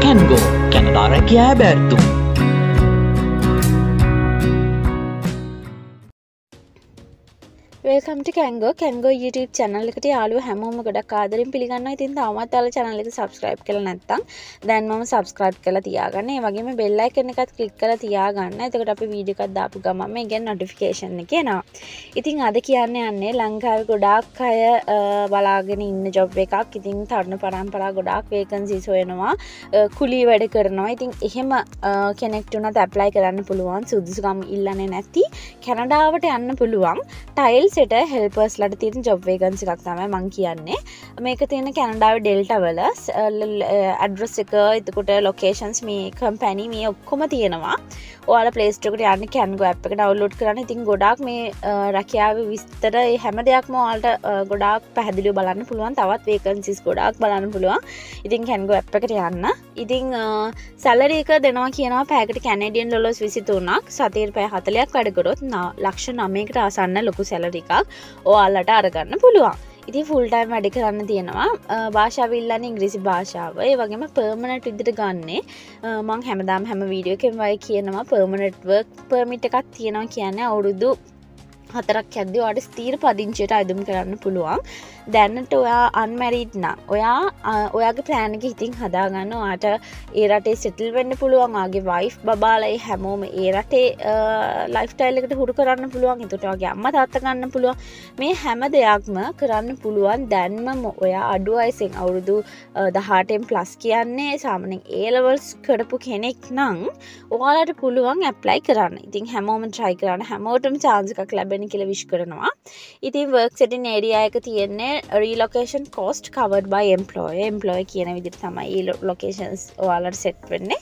Can Go Canada aqui é aberto. Welcome to Can Go YouTube channel එකට යාළුවෝ හැමෝම ගොඩක් ආදරෙන් පිළිගන්නවා. ඉතින් තාමත් ඔයාලා channel එක subscribe කරලා නැත්නම් දැන් මම subscribe කරලා තියාගන්න. ඒ වගේම bell icon එකත් click කරලා තියාගන්න. එතකොට අපි වීඩියෝ එකක් දාපු ගමන් මේකෙන් notification එක එනවා. ඉතින් අද කියන්න යන්නේ ලංකාවේ ගොඩාක් අය බලාගෙන ඉන්න job එකක්. ඉතින් තරුණ පරම්පරාව ගොඩාක් vacancies හොයනවා. කුලී වැඩ කරනවා. ඉතින් එහෙම කෙනෙක්ට උනත් apply කරන්න පුළුවන්. සුදුසුකම් ඉල්ලන්නේ නැති කැනඩාවට යන්න පුළුවන්. ටයිල් සෙට හෙල්පර්ස් ලට තියෙන ජොබ් වේකන්සි එකක් තමයි මං කියන්නේ. මේක තියෙන කැනඩාවේ ඩෙල්ටා වල ඇඩ්‍රස් එක, එතකොට ලොකේෂන්ස්, මේ කම්පැනි මේ ඔක්කොම තියෙනවා. ඔයාලා ප්ලේ ස්ටෝර් එකට යන්න Can Go app එක ඩවුන්ලෝඩ් කරන්න. ඉතින් ගොඩාක් මේ රැකියාවේ විස්තර හැම දෙයක්ම ඔයාලට ගොඩාක් පැහැදිලිව බලන්න පුළුවන්. තවත් වේකන්සිස් ගොඩාක් බලන්න පුළුවන්. ඉතින් Can Go app එකට යන්න. ඉතින් සැලරි එක දෙනවා කියනවා පැයකට කැනේඩියන් ඩොලර්ස් 23ක්. සතියේ පැය 40ක් වැඩ කරොත් ලක්ෂ 9කට ආසන්න ලොකු සැලරි එකක් ඔයාලට අරගන්න පුළුවන්. ඉතින් ෆුල් ටයිම් වැඩ කරන්න තියෙනවා. භාෂාව ඉල්ලන්නේ ඉංග්‍රීසි භාෂාව. ඒ වගේම පර්මනන්ට් විදිහට ගන්නෙ මම හැමදාම හැම වීඩියෝ එකෙම වයි කියනවා පර්මනන්ට් වර්ක් පර්මිට් එකක් තියෙනවා කියන්නේ අවුරුදු 4ක් යද්දී ඔයාලට ස්ථීර පදිංචියට අයදුම් කරන්න පුළුවන්. දැනට ඔයා අන්මැරිඩ් නම් ඔයාගේ ප්ලෑන් එක ඉතින් හදාගන්න. ඔයාට ඒ රටේ සෙටල් වෙන්න පුළුවන්. ඔයාගේ වයිෆ් බබාලා ඒ හැමෝම ඒ රටේ ලයිෆ් ස්ටයිල් එකට හුරු කරන්න පුළුවන්. ඒකට ඔයාගේ අම්මා තාත්තා ගන්න පුළුවන්. මේ හැම දෙයක්ම කරන්න පුළුවන්. දැන්ම ඔයා අඩු වයසෙන් අවුරුදු 18න් ප්ලස් කියන්නේ සාමාන්‍යයෙන් A levels කරපු කෙනෙක් නම් ඔයාලට පුළුවන් ඇප්ලයි කරන්න. ඉතින් හැමෝම try කරන්න. හැමෝටම chance එකක් ලැබෙන්න කියලා විශ් කරනවා. ඉතින් work setting area එක තියෙන්නේ relocation cost covered by employer කියන විදිහට තමයි මේ locations ඔයාලට set වෙන්නේ.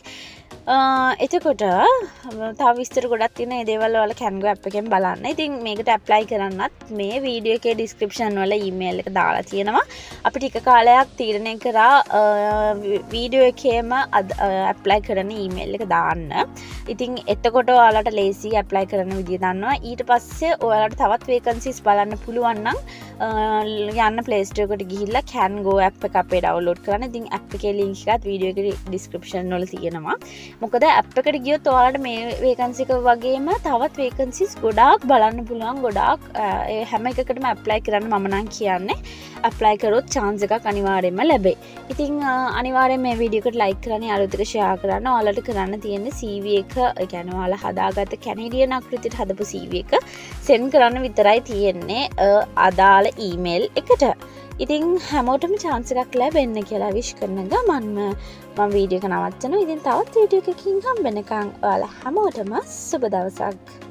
එතකොට තව විස්තර ගොඩක් තියෙන මේ දේවල් ඔයාලා Can Go app එකෙන් බලන්න. ඉතින් මේකට apply කරන්නත් මේ වීඩියෝ එකේ description වල email එක දාලා තියෙනවා. අපි ටික කාලයක් තීරණය කරා වීඩියෝ එකේම apply කරන email එක දාන්න. ඉතින් එතකොට ඔයාලට ලේසි apply කරන විදිය දන්නවා. ඊට පස්සේ ඔයාලට තවත් vacancies බලන්න පුළුවන් නම් යන්න Play Store එකට ගිහිල්ලා Can Go app එක අපේ download කරන්න. ඉතින් app එකේ link එකත් වීඩියෝ එකේ description වල තියෙනවා. මොකද app එකට ගියොත් ඔයාලට මේ vacancy එක වගේම තවත් vacancies ගොඩාක් බලන්න පුළුවන්. ගොඩාක් හැම එකකටම apply කරන්න මම නම් කියන්නේ. apply කරොත් chance එකක් අනිවාර්යයෙන්ම ලැබෙයි. ඉතින් අනිවාර්යයෙන් මේ වීඩියෝ එකට like කරන්න, යාළුවොත් එක්ක share කරන්න. ඔයාලට කරන්න තියෙන්නේ CV එක, ඒ කියන්නේ ඔයාලා හදාගත්ත කැනේඩියන් ආකෘතියට හදපු CV එක send කරන්න විතරයි තියෙන්නේ අදාළ email එකට. ඉතින් හැමෝටම chance එකක් ලැබෙන්න කියලා විශ් කරන ගමන්ම මම වීඩියෝ එක නවත්තනවා. ඉතින් තවත් වීඩියෝ එකකින් හම්බ වෙනකන් ඔයාලා හැමෝටම සුබ දවසක්.